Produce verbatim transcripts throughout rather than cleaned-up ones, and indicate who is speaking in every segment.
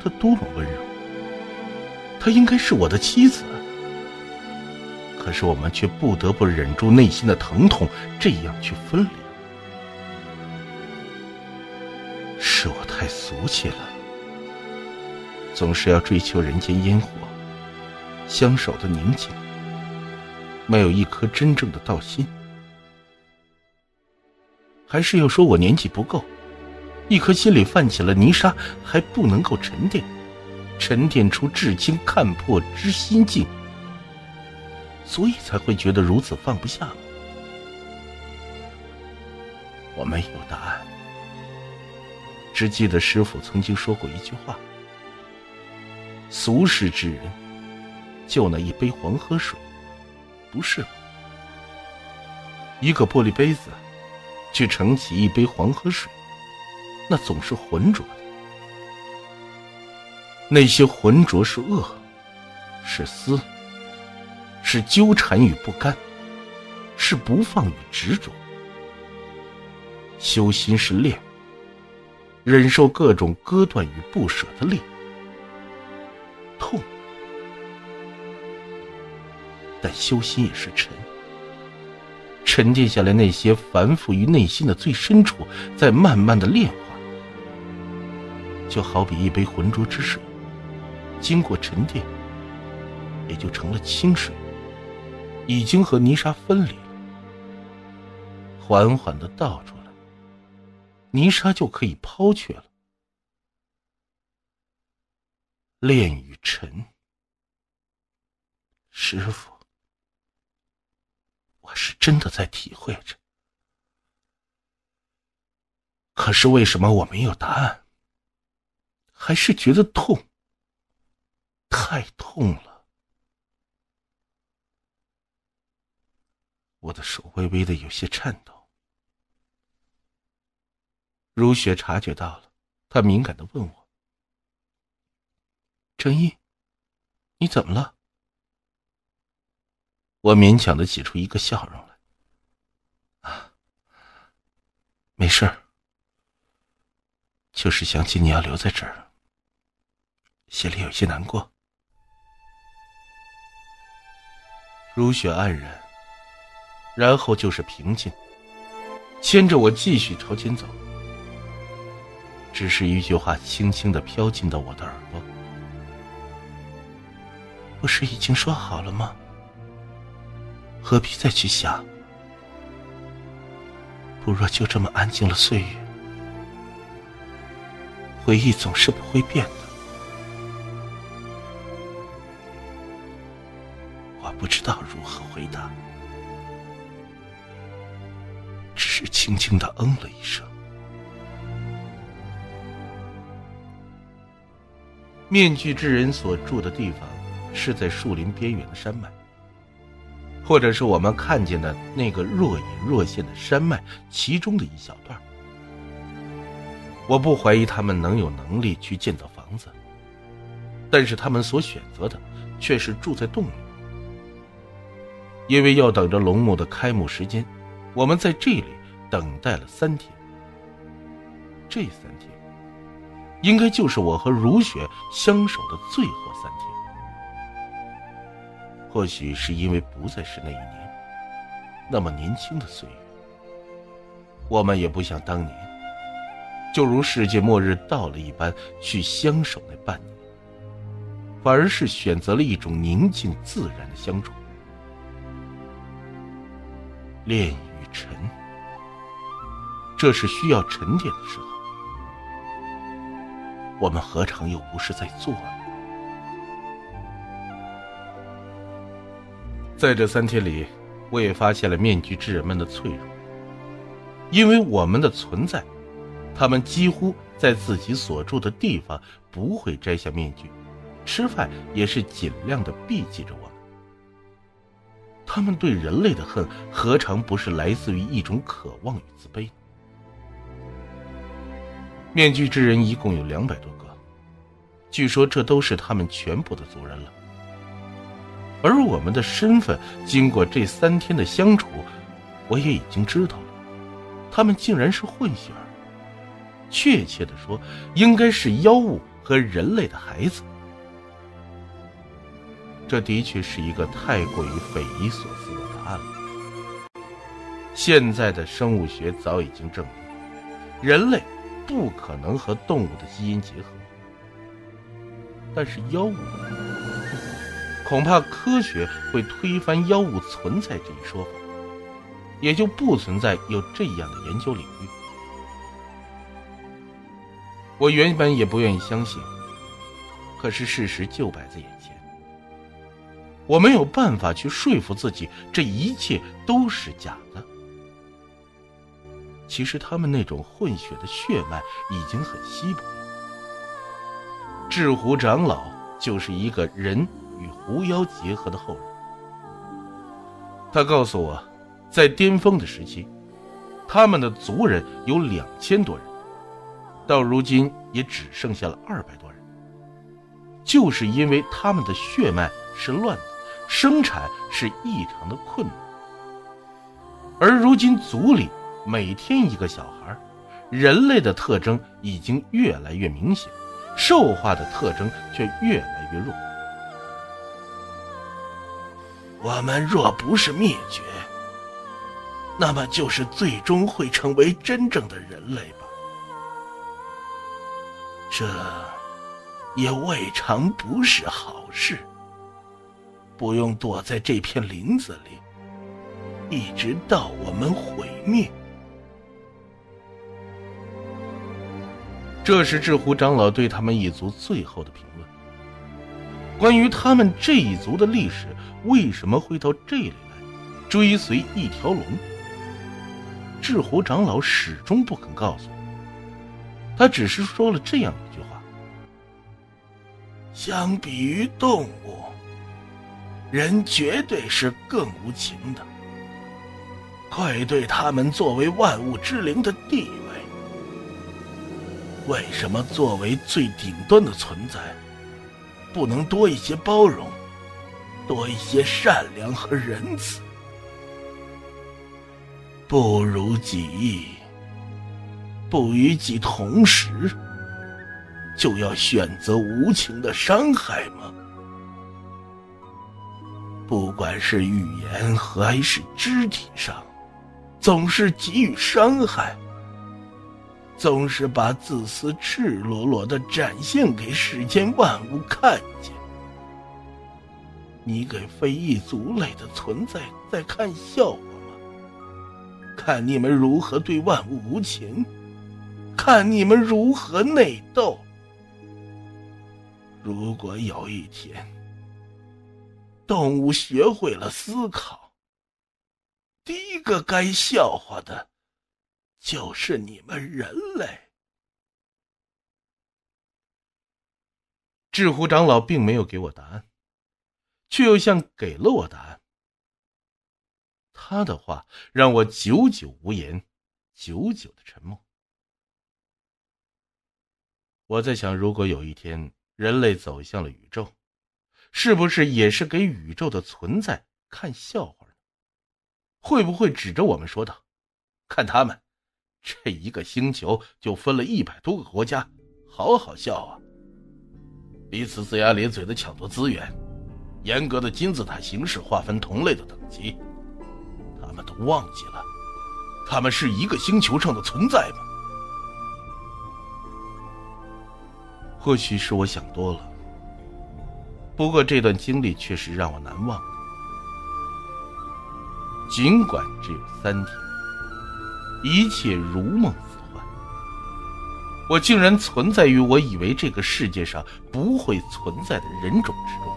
Speaker 1: 她多么温柔，她应该是我的妻子。可是我们却不得不忍住内心的疼痛，这样去分离。是我太俗气了，总是要追求人间烟火，相守的宁静，没有一颗真正的道心。还是要说我年纪不够，一颗心里泛起了泥沙，还不能够沉淀，沉淀出至清看破之心境，所以才会觉得如此放不下。我没有答案，只记得师父曾经说过一句话：俗世之人，就那一杯黄河水，不是吗？一个玻璃杯子去盛起一杯黄河水，那总是浑浊的。那些浑浊是恶，是思，是纠缠与不甘，是不放与执着。修心是炼，忍受各种割断与不舍的炼，痛。但修心也是沉，沉淀下来那些繁复于内心的最深处，在慢慢的炼化。就好比一杯浑浊之水，经过沉淀，也就成了清水，已经和泥沙分离了。缓缓地倒出来，泥沙就可以抛却了。炼与沉，师父，我是真的在体会着。可是为什么我没有答案？还是觉得痛，太痛了。我的手微微的有些颤抖。如雪察觉到了，她敏感地问我：正义，你怎么了？我勉强地挤出一个笑容来。啊，没事儿，就是想起你要留在这儿，心里有些难过。如雪黯然，然后就是平静，牵着我继续朝前走。只是一句话轻轻地飘进到我的耳朵：不是已经说好了吗？何必再去想？不若就这么安静了岁月。回忆总是不会变的。我不知道如何回答，只是轻轻地嗯了一声。面具之人所住的地方是在树林边缘的山脉，或者是我们看见的那个若隐若现的山脉其中的一小段。我不怀疑他们能有能力去建造房子，但是他们所选择的却是住在洞里。因为要等着龙墓的开幕时间，我们在这里等待了三天。这三天应该就是我和如雪相守的最后三天。或许是因为不再是那一年那么年轻的岁月，我们也不像当年就如世界末日到了一般去相守那半年，反而是选择了一种宁静自然的相处。炼与沉，这是需要沉淀的时候，我们何尝又不是在做呢？在这三天里，我也发现了面具之人们的脆弱。因为我们的存在，他们几乎在自己所住的地方不会摘下面具，吃饭也是尽量的避忌着我们。他们对人类的恨，何尝不是来自于一种渴望与自卑？面具之人一共有两百多个，据说这都是他们全部的族人了。而我们的身份，经过这三天的相处，我也已经知道了，他们竟然是混血儿。确切的说，应该是妖物和人类的孩子。这的确是一个太过于匪夷所思的答案了。现在的生物学早已经证明，人类不可能和动物的基因结合。但是妖物，恐怕科学会推翻妖物存在这一说法，也就不存在有这样的研究领域。我原本也不愿意相信，可是事实就摆在眼前。我没有办法去说服自己，这一切都是假的。其实他们那种混血的血脉已经很稀薄了。智虎长老就是一个人与狐妖结合的后人。他告诉我，在巅峰的时期，他们的族人有两千多人，到如今也只剩下了二百多人。就是因为他们的血脉是乱的，生产是异常的困难。而如今族里每天一个小孩，人类的特征已经越来越明显，兽化的特征却越来越弱。
Speaker 2: 我们若不是灭绝，那么就是最终会成为真正的人类吧。这也未尝不是好事，不用躲在这片林子里，一直到我们毁灭。
Speaker 1: 这是智虎长老对他们一族最后的评论。关于他们这一族的历史为什么会到这里来，追随一条龙，智虎长老始终不肯告诉我。他只是说了这样一句话：
Speaker 2: 相比于动物，人绝对是更无情的，愧对他们作为万物之灵的地位。为什么作为最顶端的存在，不能多一些包容，多一些善良和仁慈？不如己意，不与己同时，就要选择无情的伤害吗？不管是语言还是肢体上，总是给予伤害，总是把自私赤裸裸地展现给世间万物看见。你给非裔族类的存在在看笑话吗？看你们如何对万物无情，看你们如何内斗。如果有一天，动物学会了思考，第一个该笑话的就是你们人类。
Speaker 1: 智虎长老并没有给我答案，却又像给了我答案。他的话让我久久无言，久久的沉默。我在想，如果有一天人类走向了宇宙，是不是也是给宇宙的存在看笑话呢？会不会指着我们说道：看他们，这一个星球就分了一百多个国家，好好笑啊！彼此龇牙咧嘴的抢夺资源，严格的金字塔形式划分同类的等级，他们都忘记了，他们是一个星球上的存在吗？或许是我想多了，不过这段经历确实让我难忘。尽管只有三天，一切如梦似幻，我竟然存在于我以为这个世界上不会存在的人种之中。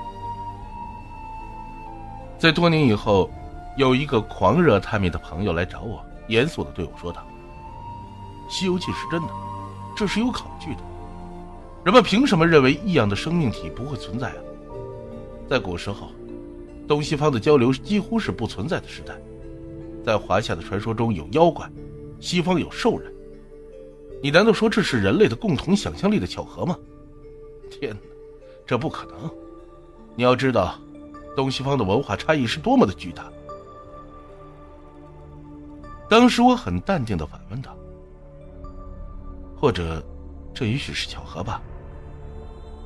Speaker 1: 在多年以后，有一个狂热探秘的朋友来找我，严肃地对我说道：西游记是真的，这是有考据的。人们凭什么认为异样的生命体不会存在啊？在古时候，东西方的交流几乎是不存在的时代。在华夏的传说中有妖怪，西方有兽人。你难道说这是人类的共同想象力的巧合吗？天哪，这不可能！你要知道，东西方的文化差异是多么的巨大。当时我很淡定地反问道：或者这也许是巧合吧，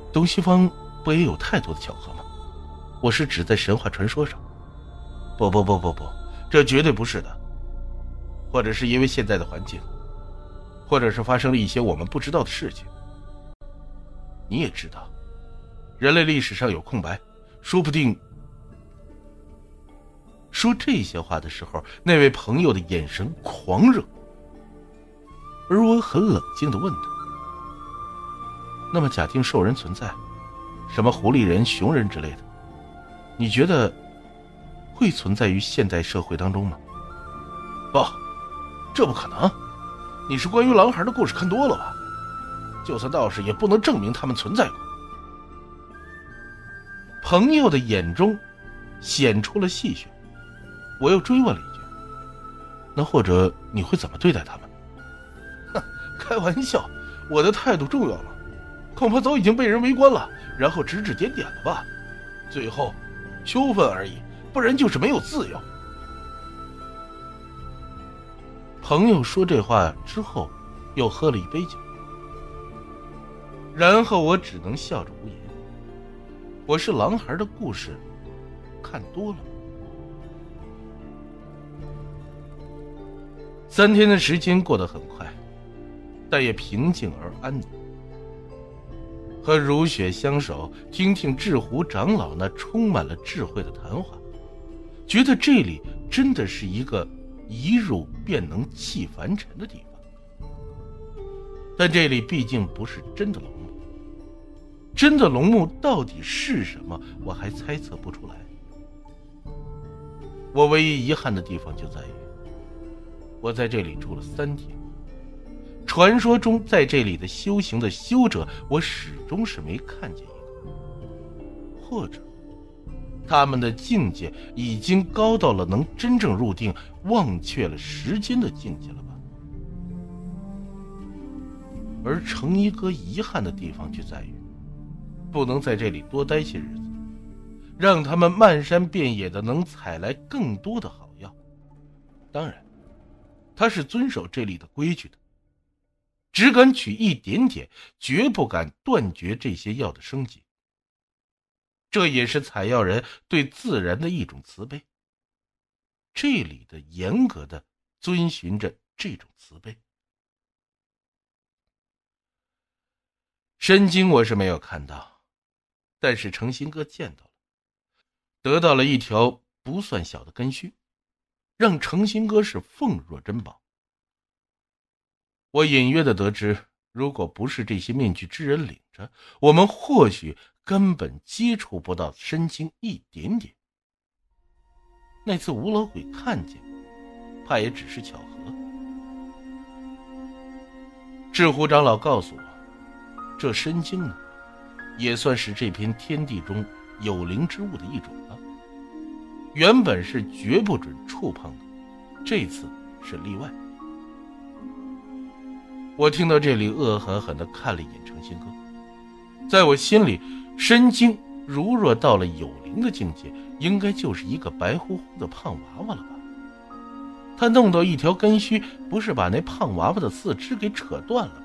Speaker 1: 东西方不也有太多的巧合吗？我是指在神话传说上。不不不不不，这绝对不是的。或者是因为现在的环境，或者是发生了一些我们不知道的事情。你也知道，人类历史上有空白，说不定……说这些话的时候，那位朋友的眼神狂热，而我很冷静地问他：那么假定兽人存在，什么狐狸人、熊人之类的，你觉得会存在于现代社会当中吗？不，这不可能。你是关于狼孩的故事看多了吧？就算道士也不能证明他们存在过。朋友的眼中显出了戏谑，我又追问了一句：那或者你会怎么对待他们？哼，开玩笑，我的态度重要吗？恐怕早已经被人围观了，然后指指点点了吧，最后羞愤而已，不然就是没有自由。朋友说这话之后又喝了一杯酒，然后我只能笑着无言。我是狼孩的故事看多了。三天的时间过得很快，但也平静而安宁。和如雪相守，听听智狐长老那充满了智慧的谈话，觉得这里真的是一个一入便能弃凡尘的地方。但这里毕竟不是真的龙墓，真的龙墓到底是什么，我还猜测不出来。我唯一遗憾的地方就在于，我在这里住了三天，传说中在这里的修行的修者，我始终是没看见一个，或者他们的境界已经高到了能真正入定，忘却了时间的境界了吧。而程一哥遗憾的地方就在于，不能在这里多待些日子，让他们漫山遍野的能采来更多的好药。当然他是遵守这里的规矩的，只敢取一点点，绝不敢断绝这些药的生机。这也是采药人对自然的一种慈悲，这里的严格的遵循着这种慈悲。申经我是没有看到，但是程新哥见到了，得到了一条不算小的根须，让程新哥是奉若珍宝。我隐约的得知，如果不是这些面具之人领着，我们或许根本接触不到申经一点点。那次吴老鬼看见，怕也只是巧合。智狐长老告诉我，这申经呢，也算是这片天地中有灵之物的一种了。原本是绝不准触碰的，这次是例外。我听到这里，恶狠狠地看了一眼程新哥。在我心里，申经如若到了有灵的境界，应该就是一个白乎乎的胖娃娃了吧？他弄到一条根须，不是把那胖娃娃的四肢给扯断了吗？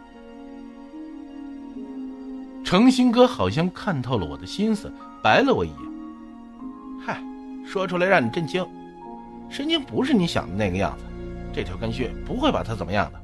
Speaker 1: 程新哥好像看透了我的心思，白了我一眼。嗨，说出来让你震惊，申经不是你想的那个样子，这条根须不会把他怎么样的。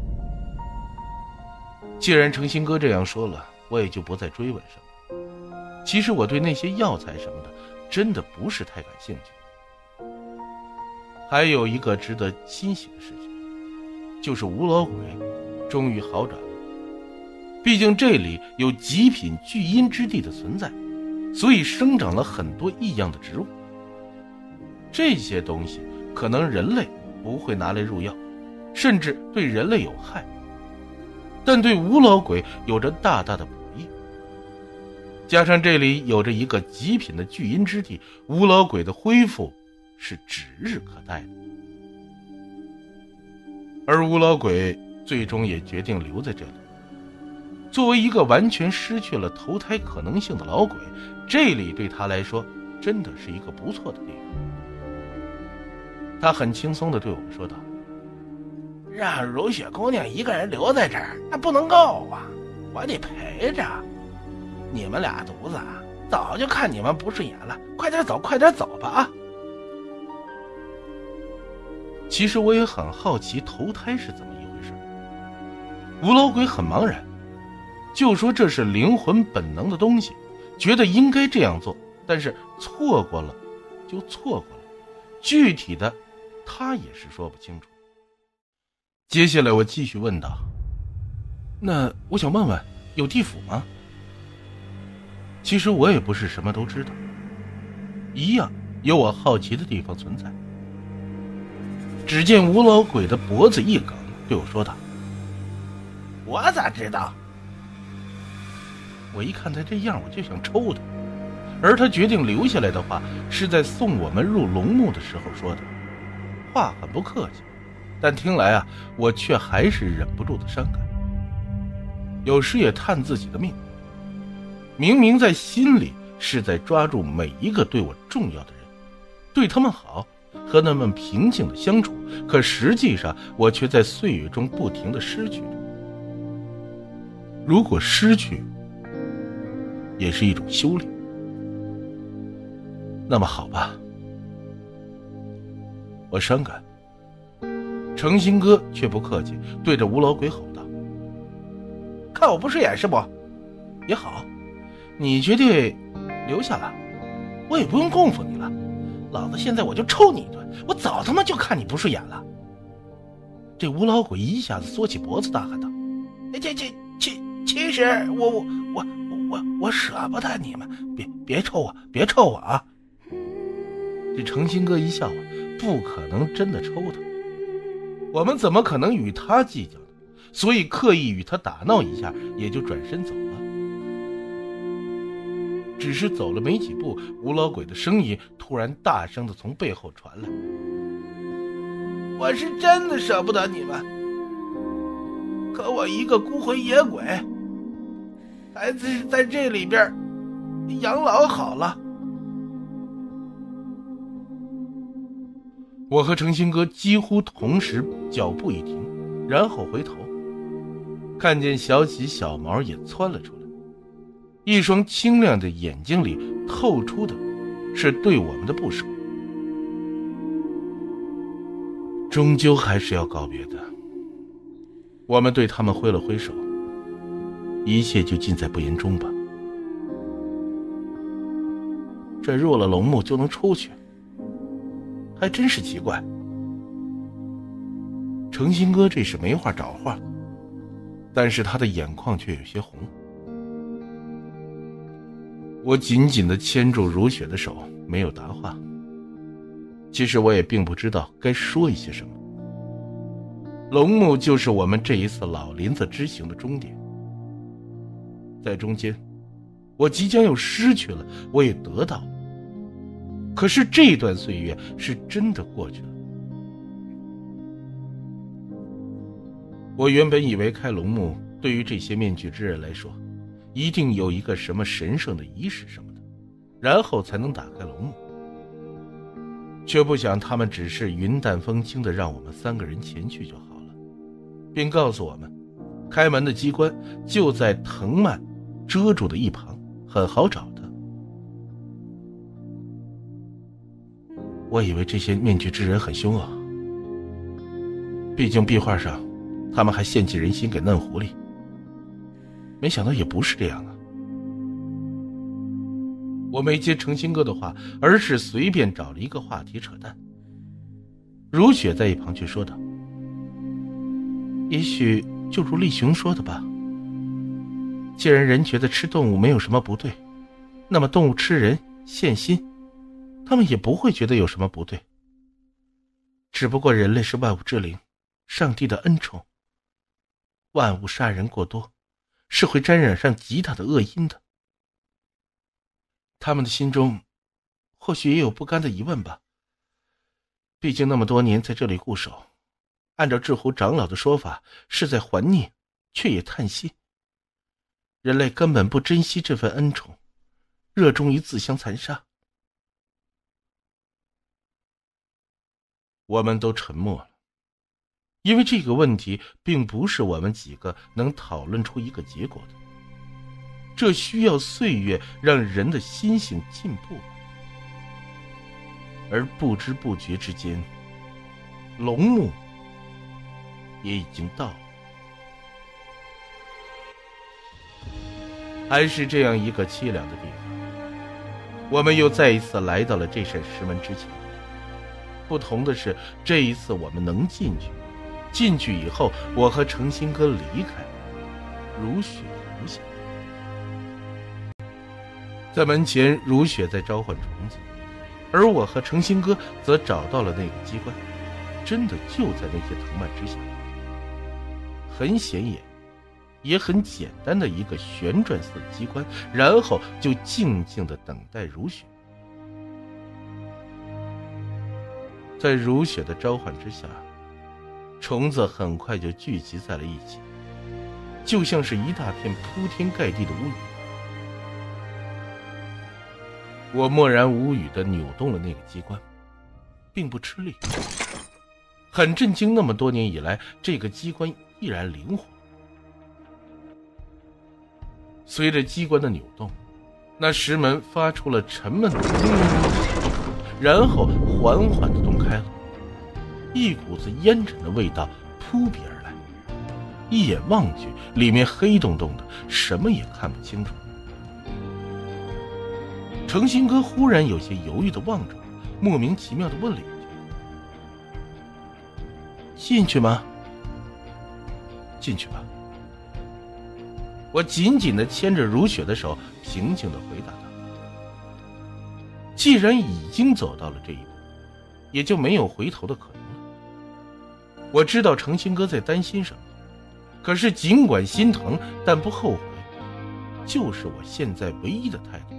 Speaker 1: 既然程新哥这样说了，我也就不再追问什么。其实我对那些药材什么的真的不是太感兴趣。还有一个值得欣喜的事情，就是吴老鬼终于好转了。毕竟这里有极品聚阴之地的存在，所以生长了很多异样的植物。这些东西可能人类不会拿来入药，甚至对人类有害，但对吴老鬼有着大大的补益。加上这里有着一个极品的聚阴之地，吴老鬼的恢复是指日可待的。而吴老鬼最终也决定留在这里。作为一个完全失去了投胎可能性的老鬼，这里对他来说真的是一个不错的地方。他很轻松地对我们说道：
Speaker 2: 让如雪姑娘一个人留在这儿，那不能够啊，我得陪着。 你们俩犊子啊，早就看你们不顺眼了，快点走，快点走吧啊！
Speaker 1: 其实我也很好奇投胎是怎么一回事。吴老鬼很茫然，就说这是灵魂本能的东西，觉得应该这样做，但是错过了就错过了，具体的他也是说不清楚。接下来我继续问道，那我想问问，有地府吗？其实我也不是什么都知道，一样有我好奇的地方存在。只见吴老鬼的脖子一梗，对我说道，
Speaker 2: 我咋知道？
Speaker 1: 我一看他这样，我就想抽他。而他决定留下来的话，是在送我们入龙墓的时候说的，话很不客气，但听来啊，我却还是忍不住的伤感。有时也叹自己的命，明明在心里是在抓住每一个对我重要的人，对他们好，和他们平静的相处，可实际上我却在岁月中不停的失去着。如果失去也是一种修炼，那么好吧。我伤感。诚心哥却不客气，对着吴老鬼吼道，
Speaker 2: 看我不顺眼是不？
Speaker 1: 也好，你决定留下了，我也不用供奉你了，老子现在我就抽你一顿，我早他妈就看你不顺眼了。这吴老鬼一下子缩起脖子大喊道，
Speaker 2: 这这其其实我我我我我舍不得你们，别别抽我，别抽我啊！
Speaker 1: 这诚心哥一笑啊，不可能真的抽他，我们怎么可能与他计较呢？所以刻意与他打闹一下，也就转身走了。只是走了没几步，吴老鬼的声音突然大声的从背后传来，
Speaker 2: 我是真的舍不得你们，可我一个孤魂野鬼，还是在这里边养老好了。
Speaker 1: 我和诚心哥几乎同时脚步一停，然后回头看见小喜小毛也窜了出来，一双清亮的眼睛里透出的是对我们的不舍。终究还是要告别的，我们对他们挥了挥手，一切就尽在不言中吧。这入了龙墓就能出去，还真是奇怪。诚心哥这是没话找话，但是他的眼眶却有些红。我紧紧地牵住如雪的手，没有答话。其实我也并不知道该说一些什么。龙墓就是我们这一次老林子之行的终点，在中间我即将又失去了，我也得到了，可是这段岁月是真的过去了。我原本以为开龙墓对于这些面具之人来说，一定有一个什么神圣的仪式什么的，然后才能打开龙墓，却不想他们只是云淡风轻的让我们三个人前去就好了，并告诉我们开门的机关就在藤蔓遮住的一旁，很好找的。我以为这些面具之人很凶恶，毕竟壁画上他们还献祭人心给嫩狐狸，没想到也不是这样啊。我没接诚心哥的话，而是随便找了一个话题扯淡。如雪在一旁却说道，也许就如力雄说的吧，既然人觉得吃动物没有什么不对，那么动物吃人献心，他们也不会觉得有什么不对。只不过人类是万物之灵，上帝的恩宠，万物杀人过多是会沾染上极大的恶因的。他们的心中或许也有不甘的疑问吧，毕竟那么多年在这里固守，按照智湖长老的说法是在还孽，却也叹息人类根本不珍惜这份恩宠，热衷于自相残杀。我们都沉默了，因为这个问题并不是我们几个能讨论出一个结果的， 这需要岁月让人的心性进步。而不知不觉之间，龙墓也已经到了。还是这样一个凄凉的地方，我们又再一次来到了这扇石门之前。不同的是，这一次我们能进去。进去以后，我和程新哥离开，如雪留下。在门前，如雪在召唤虫子，而我和程新哥则找到了那个机关，真的就在那些藤蔓之下。很显眼也很简单的一个旋转似的机关，然后就静静地等待如雪。在如雪的召唤之下，虫子很快就聚集在了一起，就像是一大片铺天盖地的乌云。我默然无语地扭动了那个机关，并不吃力，很震惊，那么多年以来，这个机关依然灵活。随着机关的扭动，那石门发出了沉闷的嗡嗡嗡，然后缓缓地动开了，一股子烟尘的味道扑鼻而来。一眼望去，里面黑洞洞的，什么也看不清楚。程新哥忽然有些犹豫地望着我，莫名其妙地问了一句：“进去吗？”“进去吧。”我紧紧地牵着如雪的手，平静地回答他。既然已经走到了这一步，也就没有回头的可能了。我知道程新哥在担心什么，可是尽管心疼，但不后悔，就是我现在唯一的态度。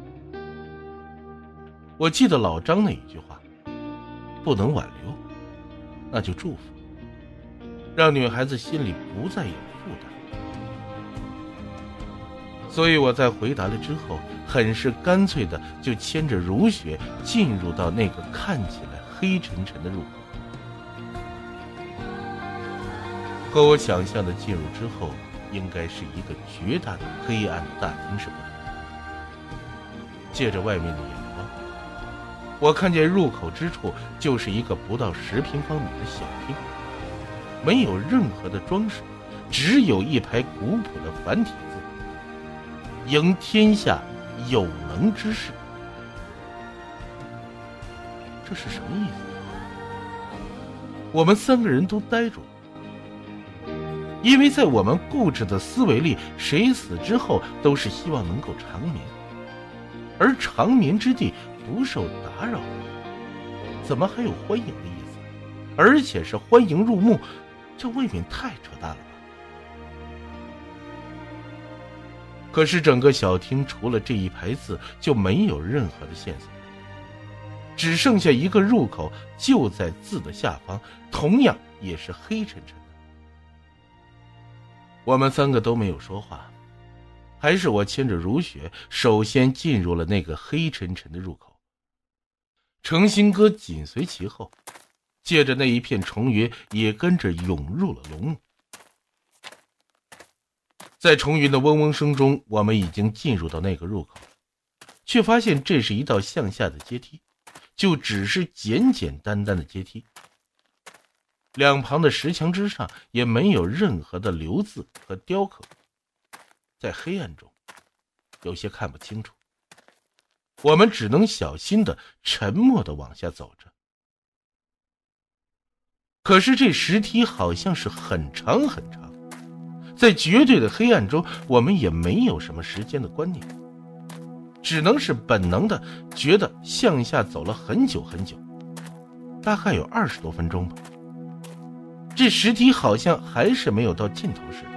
Speaker 1: 我记得老张那一句话，不能挽留，那就祝福，让女孩子心里不再有负担。所以我在回答了之后，很是干脆的就牵着如雪进入到那个看起来黑沉沉的入口。和我想象的进入之后，应该是一个绝大的黑暗的大厅是不同的。借着外面的眼光，我看见入口之处就是一个不到十平方米的小厅，没有任何的装饰，只有一排古朴的繁体字：迎天下有能之士。这是什么意思？我们三个人都呆住了。因为在我们固执的思维里，谁死之后都是希望能够长眠，而长眠之地不受打扰，怎么还有欢迎的意思？而且是欢迎入墓，这未免太扯淡了吧。可是整个小厅除了这一排字就没有任何的线索，只剩下一个入口，就在字的下方，同样也是黑沉沉的。我们三个都没有说话，还是我牵着如雪首先进入了那个黑沉沉的入口，程新哥紧随其后，借着那一片虫云也跟着涌入了龙墓。在虫云的嗡嗡声中，我们已经进入到那个入口，却发现这是一道向下的阶梯，就只是简简单单的阶梯，两旁的石墙之上也没有任何的留字和雕刻，在黑暗中有些看不清楚，我们只能小心的沉默的往下走着。可是这石梯好像是很长很长，在绝对的黑暗中，我们也没有什么时间的观念，只能是本能的觉得向下走了很久很久，大概有二十多分钟吧。这石梯好像还是没有到尽头似的。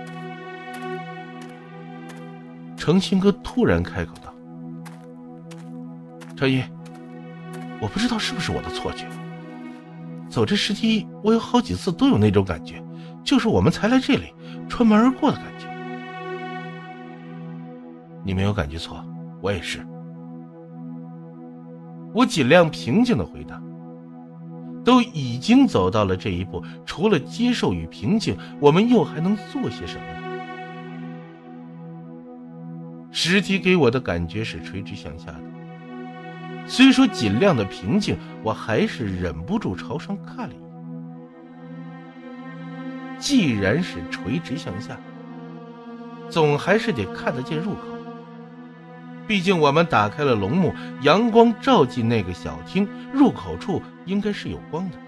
Speaker 1: 程新哥突然开口道：“程一，我不知道是不是我的错觉，走这石梯我有好几次都有那种感觉，就是我们才来这里穿门而过的感觉。”“你没有感觉错，我也是。”我尽量平静地回答。都已经走到了这一步，除了接受与平静，我们又还能做些什么呢？ 石梯给我的感觉是垂直向下的。虽说尽量的平静，我还是忍不住朝上看了一眼。既然是垂直向下，总还是得看得见入口。毕竟我们打开了笼幕，阳光照进那个小厅，入口处应该是有光的。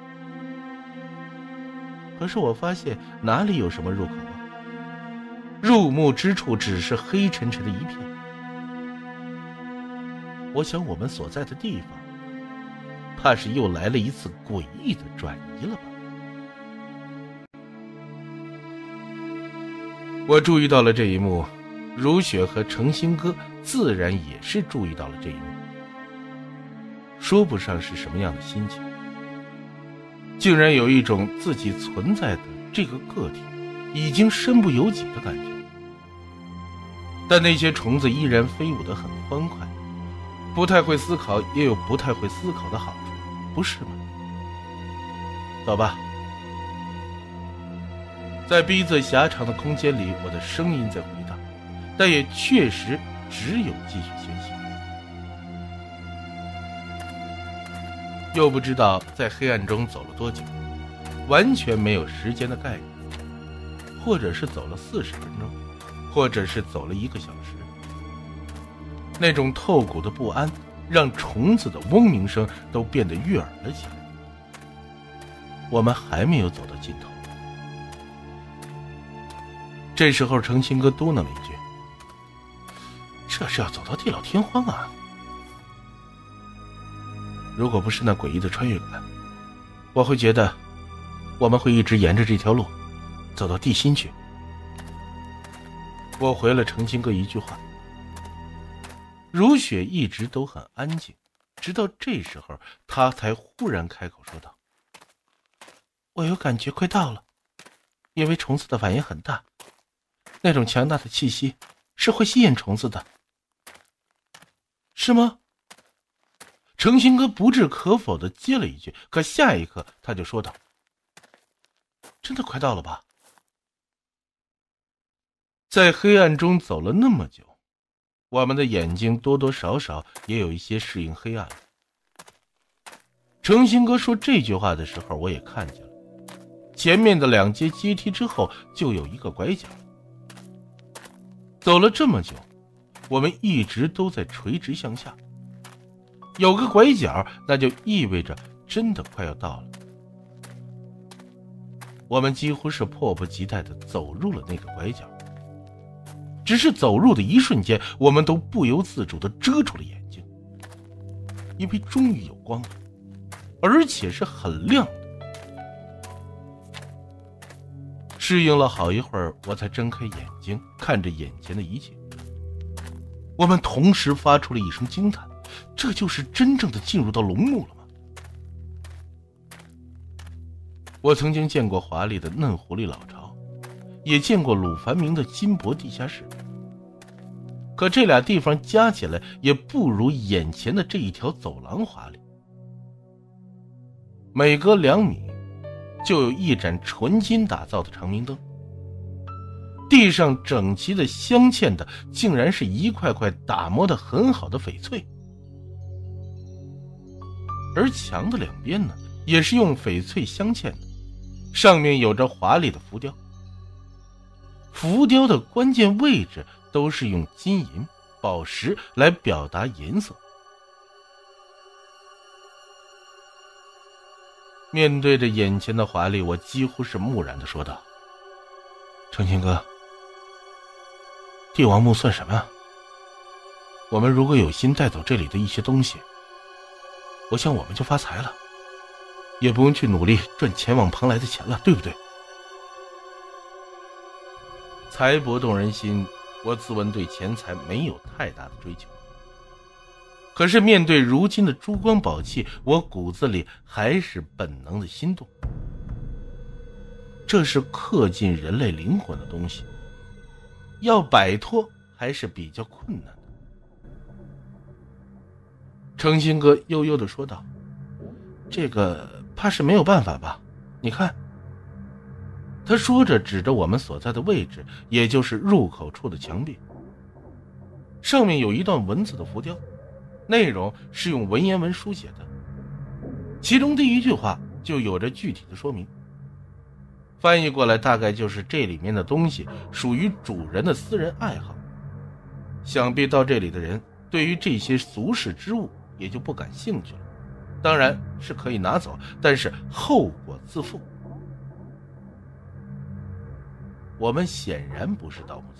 Speaker 1: 可是我发现哪里有什么入口啊？入目之处只是黑沉沉的一片。我想我们所在的地方，怕是又来了一次诡异的转移了吧。我注意到了这一幕，如雪和程新哥自然也是注意到了这一幕，说不上是什么样的心情，竟然有一种自己存在的这个个体已经身不由己的感觉。但那些虫子依然飞舞得很欢快，不太会思考也有不太会思考的好处，不是吗？走吧。在逼仄狭长的空间里，我的声音在回荡，但也确实只有继续前行。又不知道在黑暗中走了多久，完全没有时间的概念，或者是走了四十分钟，或者是走了一个小时。那种透骨的不安让虫子的嗡鸣声都变得悦耳了起来。我们还没有走到尽头。这时候程新哥嘟囔了一句，这是要走到地老天荒啊。如果不是那诡异的穿越感，我会觉得我们会一直沿着这条路走到地心去。我回了程新哥一句话。如雪一直都很安静，直到这时候他才忽然开口说道，我有感觉快到了，因为虫子的反应很大，那种强大的气息是会吸引虫子的。是吗？程新哥不置可否地接了一句，可下一刻他就说道，真的快到了吧？在黑暗中走了那么久，我们的眼睛多多少少也有一些适应黑暗了。程新哥说这句话的时候，我也看见了，前面的两阶阶梯之后就有一个拐角。走了这么久，我们一直都在垂直向下，有个拐角，那就意味着真的快要到了。我们几乎是迫不及待地走入了那个拐角，只是走入的一瞬间，我们都不由自主地遮住了眼睛，因为终于有光了，而且是很亮的。适应了好一会儿，我才睁开眼睛，看着眼前的一切。我们同时发出了一声惊叹，这就是真正的进入到龙墓了吗？我曾经见过华丽的嫩狐狸老巢，也见过鲁凡明的金箔地下室，可这俩地方加起来也不如眼前的这一条走廊华丽。每隔两米就有一盏纯金打造的长明灯，地上整齐的镶嵌的竟然是一块块打磨的很好的翡翠，而墙的两边呢也是用翡翠镶嵌的，上面有着华丽的浮雕，浮雕的关键位置都是用金银宝石来表达颜色。面对着眼前的华丽，我几乎是木然地说道，程清哥，帝王墓算什么啊？我们如果有心带走这里的一些东西，我想我们就发财了，也不用去努力赚钱往旁来的钱了，对不对？财帛动人心，我自问对钱财没有太大的追求，可是面对如今的珠光宝气，我骨子里还是本能的心动。这是刻进人类灵魂的东西，要摆脱还是比较困难的。程新哥悠悠地说道，这个怕是没有办法吧，你看。他说着指着我们所在的位置，也就是入口处的墙壁。 上面有一段文字的浮雕，内容是用文言文书写的，其中第一句话就有着具体的说明。翻译过来大概就是这里面的东西属于主人的私人爱好，想必到这里的人对于这些俗世之物也就不感兴趣了，当然是可以拿走，但是后果自负。我们显然不是盗墓贼，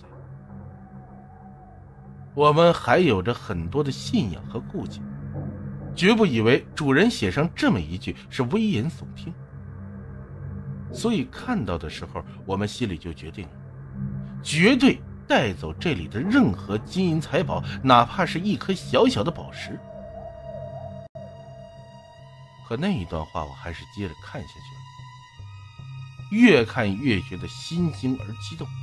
Speaker 1: 我们还有着很多的信仰和顾忌，绝不以为主人写上这么一句是危言耸听。所以看到的时候，我们心里就决定了，绝对带走这里的任何金银财宝，哪怕是一颗小小的宝石。可那一段话我还是接着看下去了，越看越觉得心惊而激动。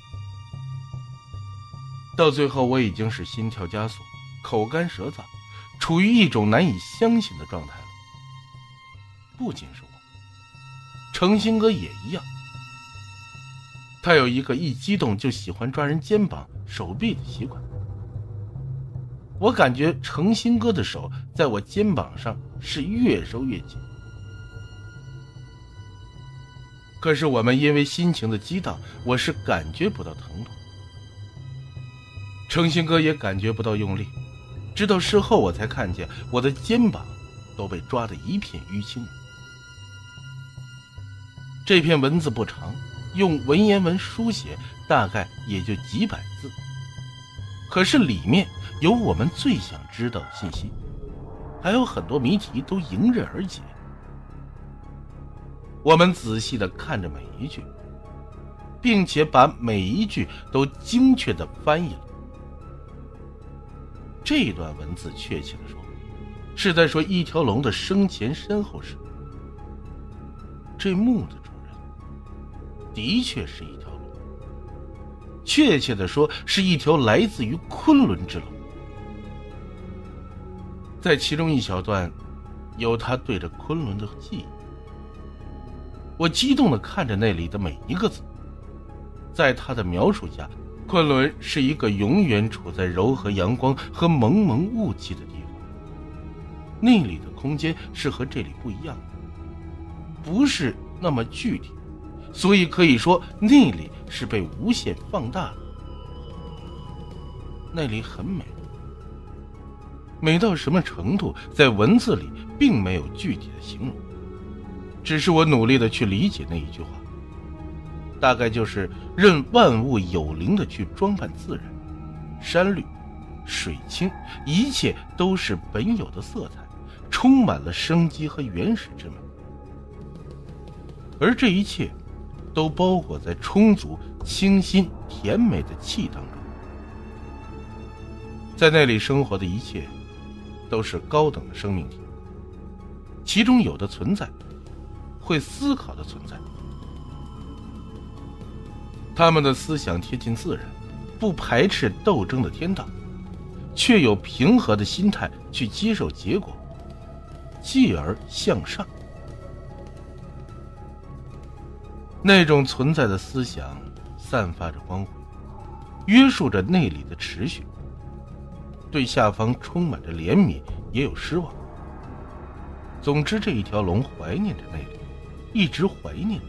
Speaker 1: 到最后我已经是心跳加速，口干舌燥，处于一种难以相信的状态了。不仅是我，程新哥也一样，他有一个一激动就喜欢抓人肩膀手臂的习惯。我感觉程新哥的手在我肩膀上是越收越紧，可是我们因为心情的激荡，我是感觉不到疼痛，程新哥也感觉不到用力，直到事后我才看见我的肩膀都被抓得一片淤青。这篇文字不长，用文言文书写大概也就几百字，可是里面有我们最想知道的信息，还有很多谜题都迎刃而解。我们仔细地看着每一句，并且把每一句都精确地翻译了。这段文字确切地说，是在说一条龙的生前身后事。这墓的主人的确是一条龙，确切地说是一条来自于昆仑之龙。在其中一小段有他对着昆仑的记忆，我激动地看着那里的每一个字。在他的描述下，昆仑是一个永远处在柔和阳光和蒙蒙雾气的地方，那里的空间是和这里不一样的，不是那么具体，所以可以说那里是被无限放大了。那里很美，美到什么程度，在文字里并没有具体的形容，只是我努力的去理解那一句话，大概就是任万物有灵的去装扮自然，山绿水清，一切都是本有的色彩，充满了生机和原始之美，而这一切都包裹在充足清新甜美的气当中。在那里生活的一切都是高等的生命体，其中有的存在会思考的存在，他们的思想贴近自然，不排斥斗争的天道，却有平和的心态去接受结果，继而向上。那种存在的思想散发着光辉，约束着内里的持续，对下方充满着怜悯，也有失望。总之，这一条龙怀念着内里，一直怀念着。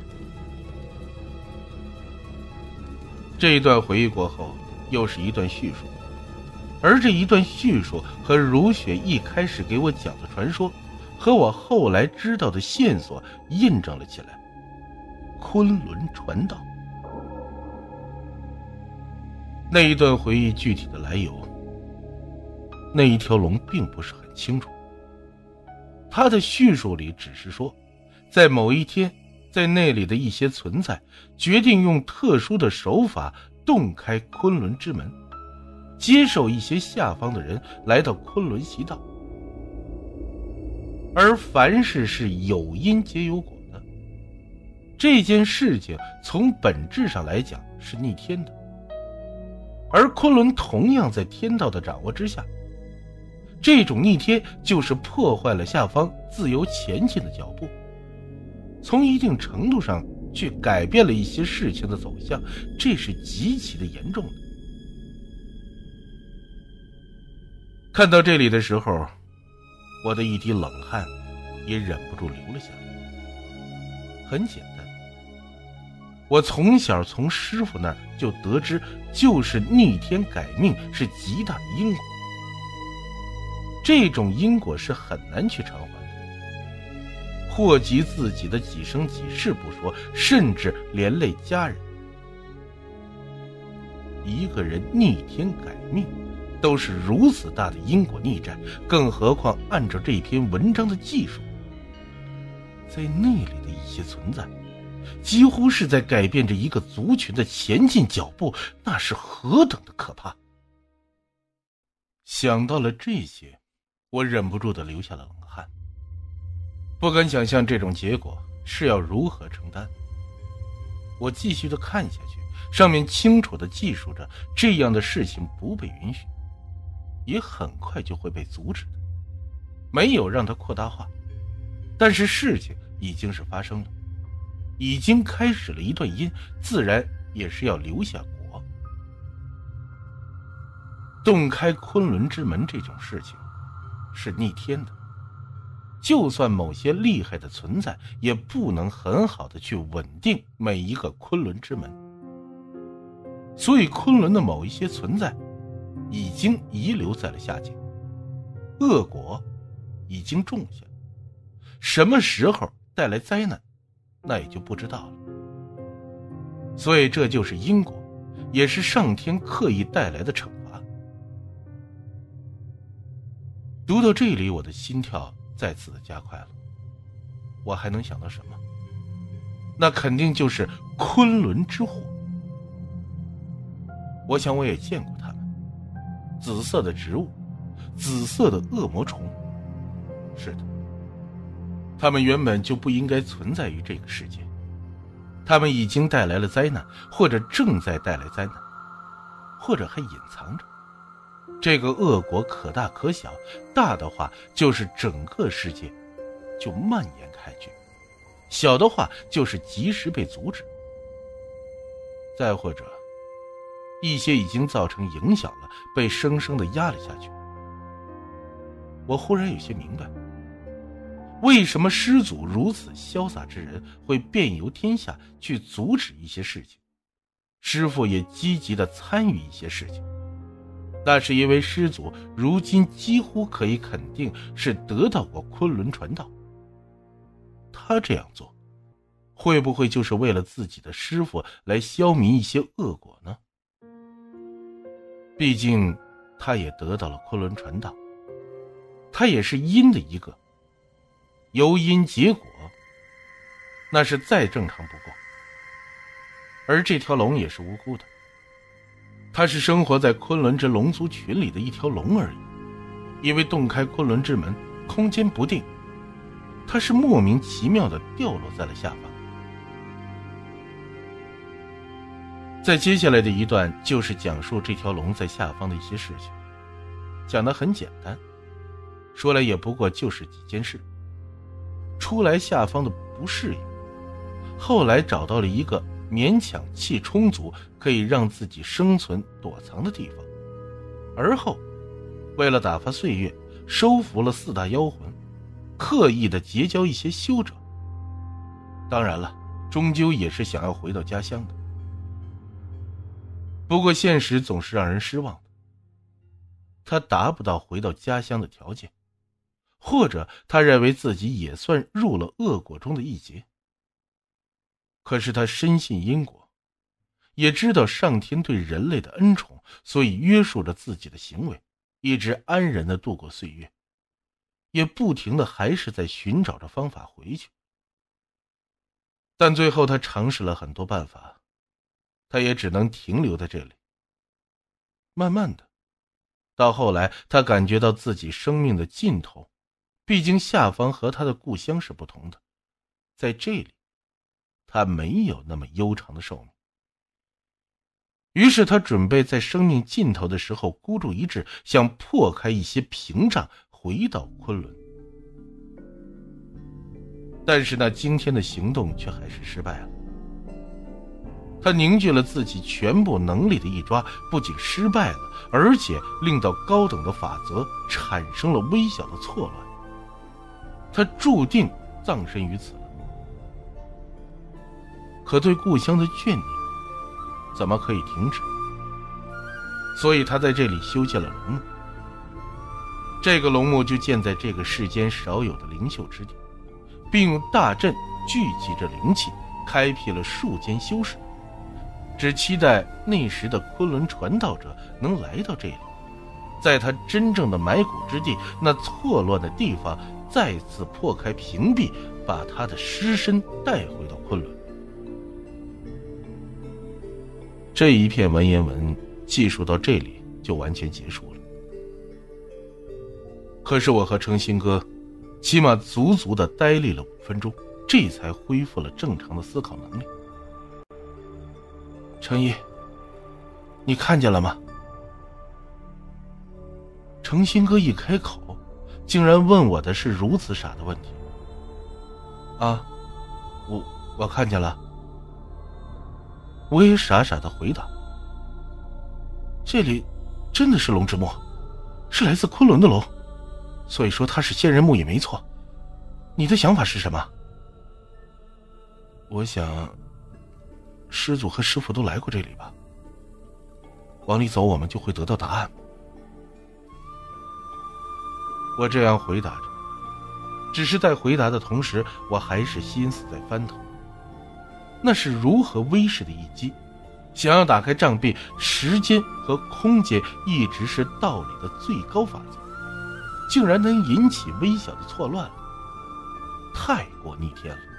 Speaker 1: 这一段回忆过后，又是一段叙述，而这一段叙述和如雪一开始给我讲的传说，和我后来知道的线索印证了起来。昆仑传道，那一段回忆具体的来由，那一条龙并不是很清楚。他的叙述里只是说，在某一天，在那里的一些存在决定用特殊的手法洞开昆仑之门，接受一些下方的人来到昆仑习道，而凡事是有因皆有果的，这件事情从本质上来讲是逆天的，而昆仑同样在天道的掌握之下，这种逆天就是破坏了下方自由前进的脚步，从一定程度上去改变了一些事情的走向，这是极其的严重的。 看到这里的时候，我的一滴冷汗也忍不住流了下来。很简单，我从小从师傅那儿就得知，就是逆天改命是极大的因果，这种因果是很难去偿还的，祸及自己的几生几世不说，甚至连累家人。一个人逆天改命都是如此大的因果逆战，更何况按照这篇文章的技术，在那里的一些存在几乎是在改变着一个族群的前进脚步，那是何等的可怕。想到了这些，我忍不住地流下了冷汗，不敢想象这种结果是要如何承担。我继续地看下去，上面清楚地记述着这样的事情不被允许，也很快就会被阻止的，没有让它扩大化。但是事情已经是发生了，已经开始了一段因，自然也是要留下果。洞开昆仑之门这种事情是逆天的，就算某些厉害的存在，也不能很好的去稳定每一个昆仑之门。所以昆仑的某一些存在已经遗留在了下界，恶果已经种下，什么时候带来灾难，那也就不知道了。所以这就是因果，也是上天刻意带来的惩罚。读到这里，我的心跳再次的加快了。我还能想到什么？那肯定就是昆仑之火。我想我也见过它们，紫色的植物，紫色的恶魔虫。是的，它们原本就不应该存在于这个世界，它们已经带来了灾难，或者正在带来灾难，或者还隐藏着。这个恶果可大可小，大的话就是整个世界就蔓延开去，小的话就是及时被阻止，再或者一些已经造成影响了，被生生的压了下去。我忽然有些明白，为什么师祖如此潇洒之人会遍游天下去阻止一些事情，师父也积极的参与一些事情。那是因为师祖如今几乎可以肯定是得到过昆仑传道。他这样做会不会就是为了自己的师父来消弭一些恶果呢？毕竟他也得到了昆仑传道，他也是因的一个，由因结果，那是再正常不过。而这条龙也是无辜的，它是生活在昆仑之龙族群里的一条龙而已，因为洞开昆仑之门，空间不定，它是莫名其妙地掉落在了下方。在接下来的一段就是讲述这条龙在下方的一些事情，讲得很简单，说来也不过就是几件事。初来下方的不适应，后来找到了一个勉强气充足可以让自己生存躲藏的地方，而后为了打发岁月，收服了四大妖魂，刻意的结交一些修者。当然了，终究也是想要回到家乡的。不过现实总是让人失望的，他达不到回到家乡的条件，或者他认为自己也算入了恶果中的一劫。可是他深信因果，也知道上天对人类的恩宠，所以约束着自己的行为，一直安然地度过岁月，也不停地还是在寻找着方法回去。但最后他尝试了很多办法，他也只能停留在这里。慢慢的，到后来他感觉到自己生命的尽头，毕竟下方和他的故乡是不同的，在这里他没有那么悠长的寿命。于是他准备在生命尽头的时候孤注一掷，想破开一些屏障，回到昆仑。但是那惊天的行动却还是失败了。 他凝聚了自己全部能力的一抓，不仅失败了，而且令到高等的法则产生了微小的错乱。他注定葬身于此了。可对故乡的眷念，怎么可以停止？所以他在这里修建了龙墓。这个龙墓就建在这个世间少有的灵秀之地，并用大阵聚集着灵气，开辟了数间修士，只期待那时的昆仑传道者能来到这里，在他真正的埋骨之地，那错乱的地方再次破开屏蔽，把他的尸身带回到昆仑。这一片文言文记述到这里就完全结束了。可是我和程新哥起码足足的呆立了五分钟，这才恢复了正常的思考能力。程一，你看见了吗？程新哥一开口，竟然问我的是如此傻的问题。啊，我我看见了。我也傻傻的回答。这里真的是龙之墓，是来自昆仑的龙，所以说它是仙人墓也没错。你的想法是什么？我想师祖和师父都来过这里吧，往里走我们就会得到答案。我这样回答着，只是在回答的同时，我还是心思在翻腾。那是如何威势的一击，想要打开障壁，时间和空间一直是道理的最高法则，竟然能引起微小的错乱了，太过逆天了。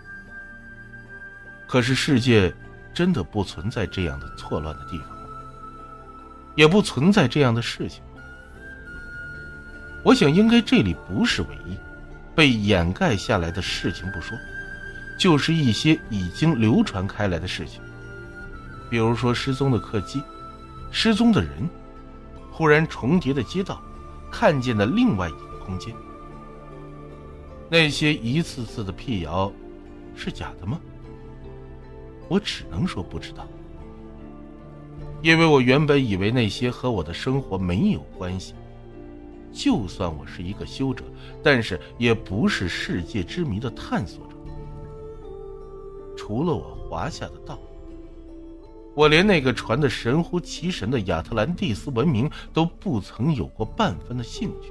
Speaker 1: 可是世界真的不存在这样的错乱的地方吗？也不存在这样的事情吗？我想应该这里不是唯一被掩盖下来的事情不说，就是一些已经流传开来的事情，比如说失踪的客机、失踪的人、忽然重叠的街道、看见的另外一个空间。那些一次次的辟谣是假的吗？我只能说不知道，因为我原本以为那些和我的生活没有关系。就算我是一个修者，但是也不是世界之谜的探索者。除了我华夏的道，我连那个传得神乎其神的亚特兰蒂斯文明都不曾有过半分的兴趣。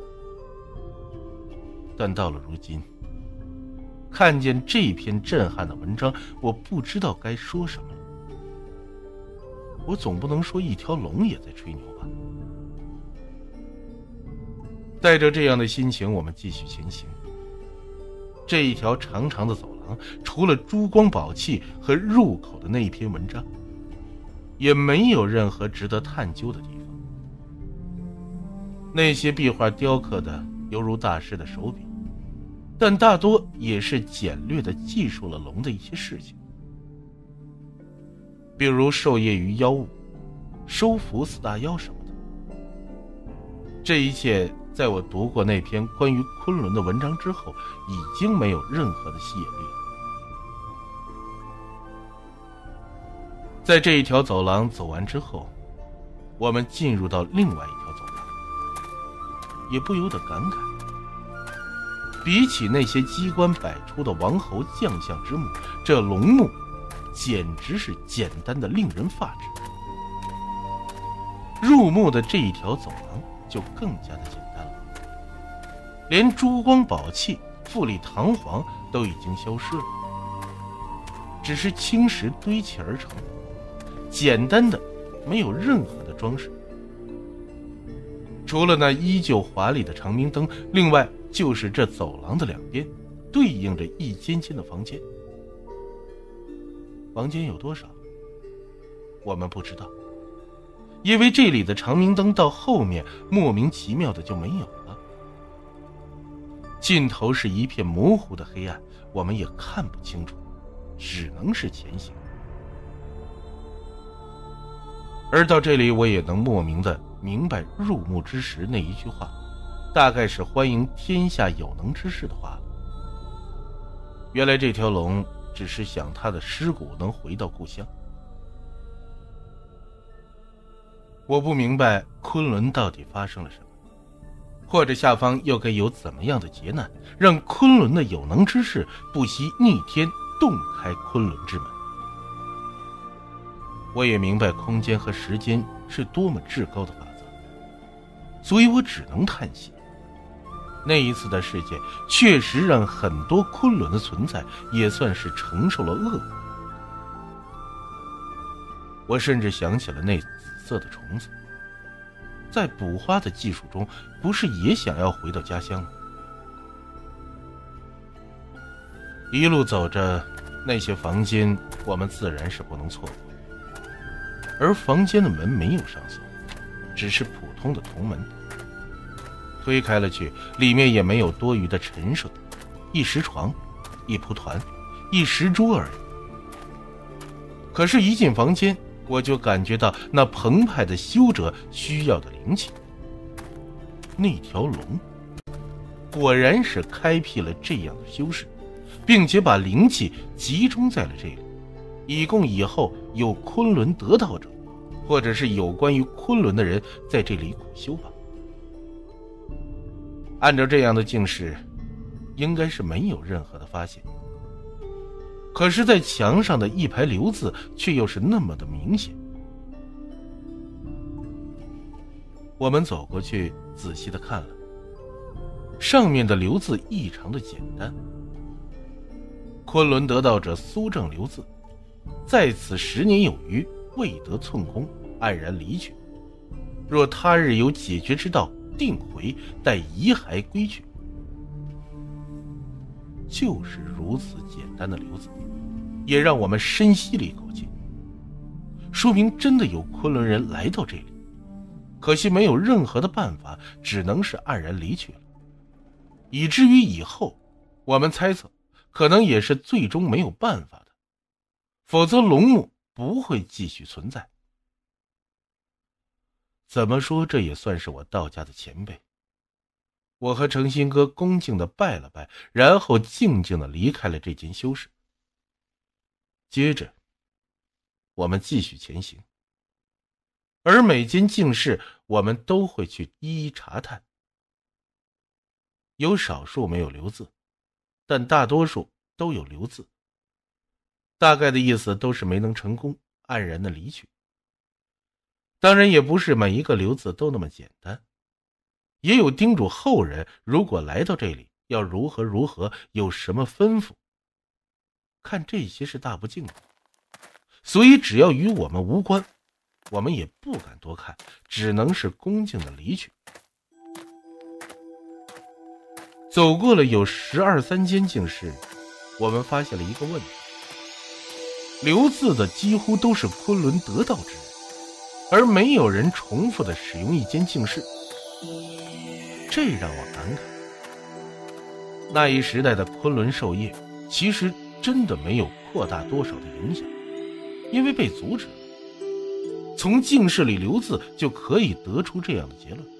Speaker 1: 但到了如今，看见这篇震撼的文章，我不知道该说什么了。我总不能说一条龙也在吹牛吧。带着这样的心情，我们继续前行。这一条长长的走廊，除了珠光宝气和入口的那一篇文章，也没有任何值得探究的地方。那些壁画雕刻的犹如大师的手笔，但大多也是简略地记述了龙的一些事情，比如授业于妖物、收服四大妖什么的。这一切在我读过那篇关于昆仑的文章之后，已经没有任何的吸引力了。在这一条走廊走完之后，我们进入到另外一条走廊，也不由得感慨，比起那些机关摆出的王侯将相之墓，这龙墓简直是简单的令人发指。入墓的这一条走廊就更加的简单了，连珠光宝气、富丽堂皇都已经消失了，只是青石堆砌而成，简单的没有任何的装饰。除了那依旧华丽的长明灯，另外就是这走廊的两边对应着一间间的房间。房间有多少我们不知道，因为这里的长明灯到后面莫名其妙的就没有了，尽头是一片模糊的黑暗，我们也看不清楚，只能是前行。而到这里，我也能莫名的明白入墓之时那一句话，大概是欢迎天下有能之士的话了。原来这条龙只是想他的尸骨能回到故乡， 我不明白昆仑到底发生了什么，或者下方又该有怎么样的劫难，让昆仑的有能之士不惜逆天洞开昆仑之门。我也明白空间和时间是多么至高的法则，所以我只能叹息，那一次的事件确实让很多昆仑的存在也算是承受了恶果。我甚至想起了那紫色的虫子，在捕花的技术中，不是也想要回到家乡吗？一路走着，那些房间我们自然是不能错过，而房间的门没有上锁，只是普通的铜门。推开了去，里面也没有多余的陈设，一石床，一蒲团，一石桌而已。可是，一进房间，我就感觉到那澎湃的修者需要的灵气。那条龙果然是开辟了这样的修士，并且把灵气集中在了这里，以供以后有昆仑得道者，或者是有关于昆仑的人在这里苦修吧。按照这样的境势，应该是没有任何的发现。可是在墙上的一排流字却又是那么的明显。我们走过去仔细的看了，上面的流字异常的简单。昆仑得道者苏正流字，在此十年有余，未得寸空，黯然离去。若他日有解决之道，定回，待遗骸归去。就是如此简单的流字，也让我们深吸了一口气，说明真的有昆仑人来到这里，可惜没有任何的办法，只能是黯然离去了。以至于以后我们猜测，可能也是最终没有办法的，否则龙墓不会继续存在。怎么说，这也算是我道家的前辈。我和诚心哥恭敬地拜了拜，然后静静地离开了这间修士。接着我们继续前行，而每间净室我们都会去一一查探。有少数没有留字，但大多数都有留字，大概的意思都是没能成功，黯然的离去。当然也不是每一个留字都那么简单，也有叮嘱后人如果来到这里要如何如何，有什么吩咐。看这些是大不敬的，所以只要与我们无关，我们也不敢多看，只能是恭敬的离去。走过了有十二三间净室，我们发现了一个问题，留字的几乎都是昆仑得道之人，而没有人重复的使用一间净室，这让我感慨。那一时代的昆仑授业其实真的没有扩大多少的影响，因为被阻止了。从净室里留字就可以得出这样的结论。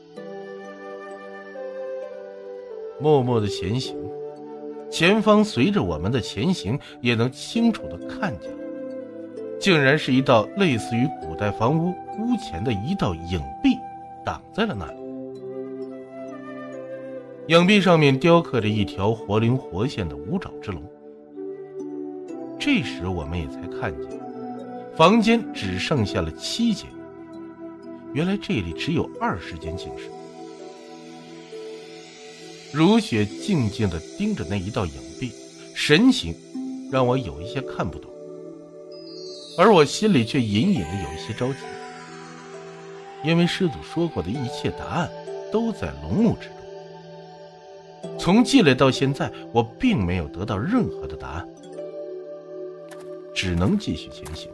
Speaker 1: 默默的前行，前方随着我们的前行也能清楚的看见了，竟然是一道类似于古代房屋屋前的一道影壁，挡在了那里。影壁上面雕刻着一条活灵活现的五爪之龙。这时我们也才看见，房间只剩下了七间，原来这里只有二十间净室。如雪静静地盯着那一道影壁，神情让我有一些看不懂，而我心里却隐隐的有一些着急，因为师祖说过的一切答案都在龙墓之中。从进来到现在，我并没有得到任何的答案，只能继续前行。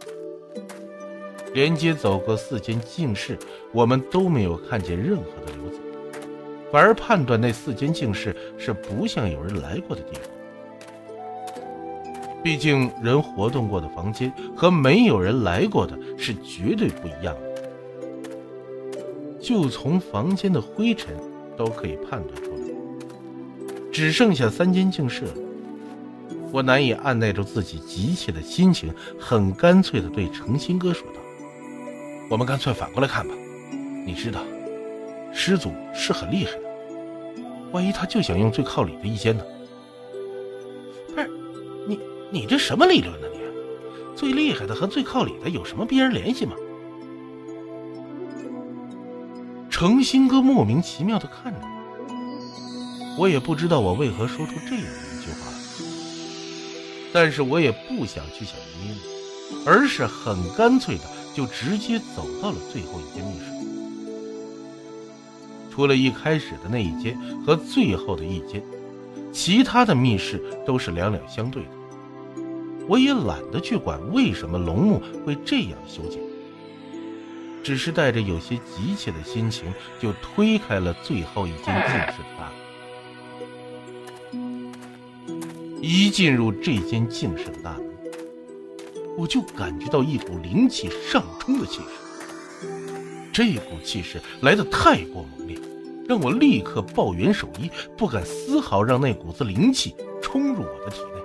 Speaker 1: 连接走过四间净室，我们都没有看见任何的留字，反而判断那四间净室是不像有人来过的地方。毕竟人活动过的房间和没有人来过的是绝对不一样的，就从房间的灰尘都可以判断出来。只剩下三间净室了，我难以按耐住自己急切的心情，很干脆地对诚心哥说道： 我们干脆反过来看吧。你知道，师祖是很厉害的，万一他就想用最靠里的一间呢？不是，你你这什么理论呢你？最厉害的和最靠里的有什么必然联系吗？程新哥莫名其妙地看着我，我也不知道我为何说出这样一句话，但是我也不想去想原因，而是很干脆的就直接走到了最后一间密室。除了一开始的那一间和最后的一间，其他的密室都是两两相对的。我也懒得去管为什么龙墓会这样修建，只是带着有些急切的心情就推开了最后一间净室的大门。一进入这间净室的大门，我就感觉到一股灵气上冲的气势，这股气势来得太过猛烈，让我立刻抱元守一，不敢丝毫让那股子灵气冲入我的体内。